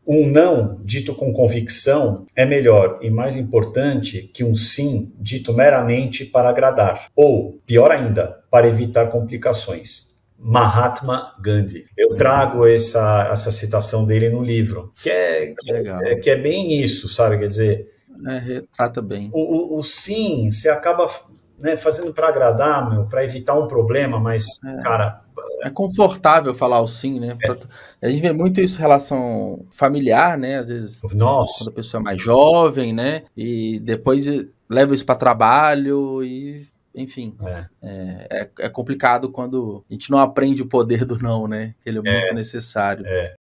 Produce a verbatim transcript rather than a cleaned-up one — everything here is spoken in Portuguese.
Um não dito com convicção é melhor e mais importante que um sim dito meramente para agradar, ou, pior ainda, para evitar complicações. Mahatma Gandhi. Eu trago essa, essa citação dele no livro, que é, Legal. é, que é bem isso, sabe? Quer dizer, É, retrata bem. o, o, o sim, você acaba, né, fazendo para agradar, meu, para evitar um problema, mas, É. cara... É confortável falar o sim, né? Pra, a gente vê muito isso em relação familiar, né? Às vezes, Nossa. quando a pessoa é mais jovem, né? E depois leva isso para trabalho e, enfim, É. É, é complicado quando a gente não aprende o poder do não, né? Que ele é muito É, necessário. é.